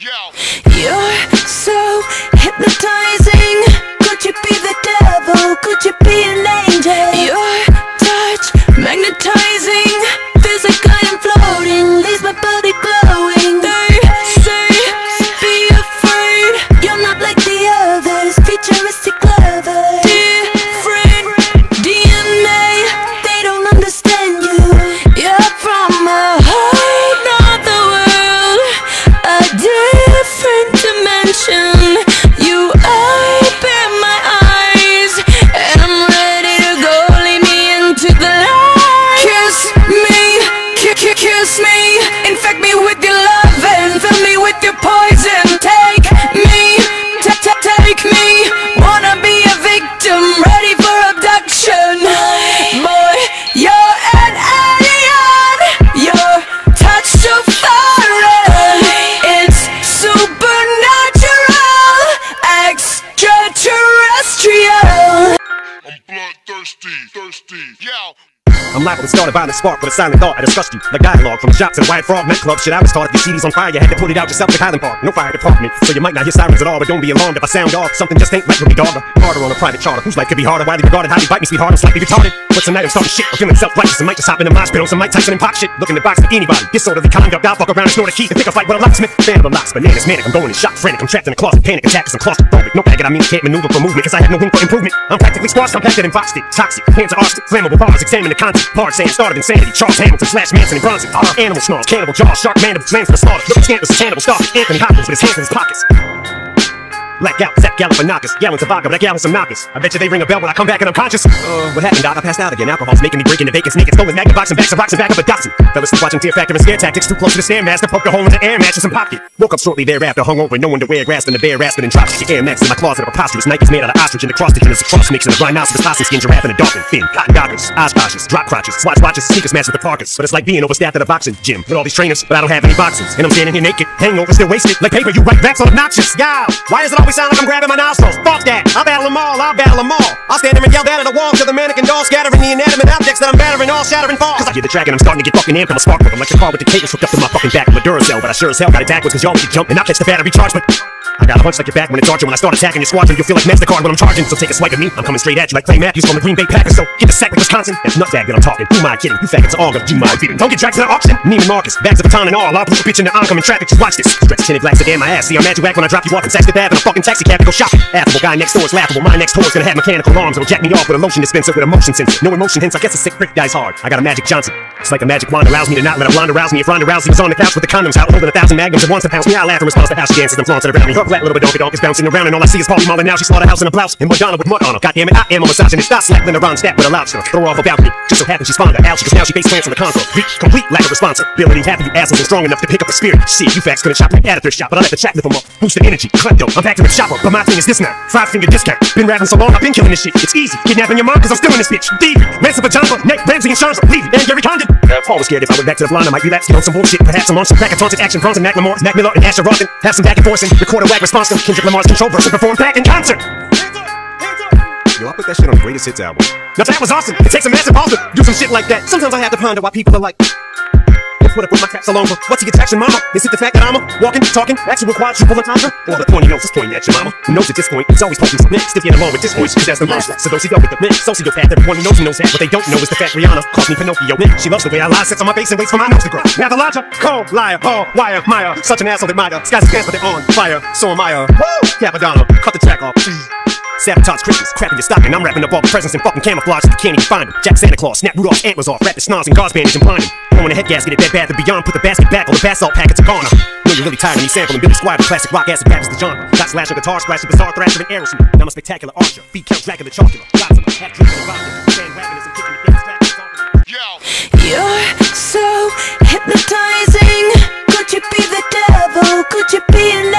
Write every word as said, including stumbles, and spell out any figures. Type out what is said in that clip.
You're so hypnotizing. Could you be the devil? Could you be an angel? Your touch magnetizing. Feels like I am floating, leaves my body glowing. They say, be afraid. You're not like the others, futuristic clever. Different D N A, they don't understand you. You're from a whole nother world, a different dimension. You open my eyes, and I'm ready to go. Lead me into the light. Kiss me, ki ki kiss me, infect me with your love and fill me with your poison. Take me, t t take me. Wanna be a victim, ready for abduction. Boy, you're an alien. Your touch so foreign. It's supernatural, extraterrestrial. I'm bloodthirsty, thirsty, yo. I'm liable to start a violent spark with a silent thought. I disgust you like dialogue from shops and White Frog nightclubs. Shit, I was taught if your C D's on fire, you had to put it out yourself like Highland Park. No fire department, so you might not hear sirens at all. But don't be alarmed if I sound off. Something just ain't right with me, dog. Harder on a private charter. Whose life could be harder? Widely regarded, highly bite me, sweetheart. I'm slightly retarded. But tonight I'm starting shit. I'm feeling self-righteous. I might just hop in the mosh pit on some Mike Tyson and pop shit. Looking to box with anybody. Disorderly conduct. I'll fuck around and snort a key and pick a fight with a locksmith. Fan of the locks, bananas, manic. I'm going in shock, frantic. I'm trapped in a closet, panic attack cause I'm claustrophobic. No faggot, I mean can't maneuver for movement cause I have no room for improvement. I'm practically squashed, compacted and boxed it. Toxic, hands are arsenic, flammable bars. Examine the content. Hard sand, started insanity. Charles Hamilton slash Manson and Bronson. Uh, animal snarls, cannibal jaws, shark mandibles, lands for the slaughter. Looking scandalous, cannibal starfish. Anthony Hopkins with his hands in his pockets. Blackout, Zach Galifianakis, gallons of vodka, but that gallons some knockers. I bet you they ring a bell when I come back and I'm conscious. Uh, what happened, Doc? I passed out again. Alcohol's making me break into vacants, naked, stolen magnet box and backs and box and back up a Datsun. Fell asleep watching Fear Factor and Scare Tactics, too close to the Stairmaster, poked a hole in the air mattress and popped it. Woke up shortly thereafter, hung over, no underwear, grasping the bear, rasping and dropped your Air Max in my closet of preposterous Nikes made out of ostrich and the cross stitching is a cross mix of a rhinoceros, possum skin, giraffe and a dolphin, fin, cotton goggles, Oshkoshes, drop crotches, swatch watches, sneakers matched with the Parkers. But it's like being overstaffed at a boxing gym with all these trainers, but I don't have any boxes, and I'm standing here naked, hangover, still wasted, like paper you write backs on obnoxious. Yow, why does it always sound like I'm grabbing my nostrils? Fuck that, I'll battle them all, I'll battle them all. I'll stand there and yell down at the wall till the mannequin dolls scattering the inanimate objects that I'm battering all shattering fall. Cause I hear the track and I'm starting to get fucking amped. I'm a spark plug, I'm like the car with the cables hooked up to my fucking back. I'm a Duracell, but I sure as hell got it backwards cause y'all get jumped and I'll catch the battery charge, but I got a hunch like your back when it's arching. When I start attacking your squadron, you'll feel like MasterCard when I'm charging. So take a swipe at me, I'm coming straight at you like Clay Matthews from the Green Bay Packers. So get the sack like Wisconsin, that's nutbag that I'm talking. Who am I kidding? You faggots are all gonna do my beating. Don't get dragged to the auction. Neiman Marcus, bags of baton and all. I'll put a bitch in the oncoming traffic, just watch this. Stretch tinted black sedan, my ass. See, I'm magic whack when I drop you off in Saks Fifth Ave in a fucking taxi cab to go shopping. Affable guy next door is laughable. My next tour's gonna have mechanical arms. It'll jack me off with a lotion dispenser with a motion sensor. No emotion, hence I guess a sick prick dies hard. I got a Magic Johnson. It's like a magic wand allows me to not let a blonde arouse me. If Ronda Rousey was on the couch with the condoms out, holding a thousand magnums and wants to pounce me, I'll laugh in response to how she dances and flaunts it around me. Her flat little badonka donk is bouncing around and all I see is Paulie Mullen. Now she slaughterhouse in a blouse and Madonna with mud on her. Goddamn it, I am a misogynist. Stop slapping around stat with a lobster. Throw her off a balcony. Just so happens she's fond of algae cause now she face plants on the console. Reach complete lack of responsibility. Half of you assholes are strong enough to pick up the spirit. Shit, you facts couldn't shop like at a thrift shop, but I let the chat lift them up. Boost the energy, klepto. I'm back to the shopper, but my thing is this now. Five finger discount. Been rapping so long, I've been killing this shit. It's easy. Kidnapping your mom cause I'm still in this bitch. Thievery, ransom for Jamba, Nate, Ramsey and Chandra, Levy, and Gary Condon. Paul was scared if I went back to the blonde, I might relapse, get on some bullshit. Perhaps I'm on some crack, taunted action, Bronson, Macklemore, Mac Miller, and Asher Roth. Have some back and forth and record a whack response to Kendrick Lamar's Control verse and perform back in concert. Yo, I put that shit on the Greatest Hits album. Now that was awesome. It takes a massive ball to do some shit like that. Sometimes I have to ponder why people are like, put up with my caps alone, but what's the attraction, mama? Is it the fact that I'm a walking, talking, actual quadruple entendre? Or the pointy nose is pointing at your mama? Who knows at this point, it's always poking some next. If you're along with this voice, cause that's the most. So those who go with the mix, sociopath, everyone who knows who knows that. What they don't know is the fat Rihanna calls me Pinocchio. She loves the way I lie, sits on my face and waits for my nose to grow. Now the larger, cold, liar, oh, wire, Maya. Such an asshole that Maya. Skies are pants, but they're on fire. So am I, uh, woo! Capadonna, cut the track off. Sabotage Christmas, crap in your stocking. I'm wrapping up all the presents in fucking camouflage so you can't even find them. Jack Santa Claus, snap Rudolph's antlers off, wrap the snars and gauze bandage and blind him. Throwing a head gasket at Bed Bath and Beyond, put the basket back, all the bath salt packets are gone. Know you're really tired of me sampling Billy Squire, the classic rock acid rap is the genre. Got slasher, guitar scratcher, bizarre thrasher, and Aerosmith. Now I'm a spectacular archer, beat Count Dracula, Chocula, Godzilla, hat drinking and rocking, bandwagon isn't kicking the dance track. You're so hypnotizing. Could you be the devil? Could you be an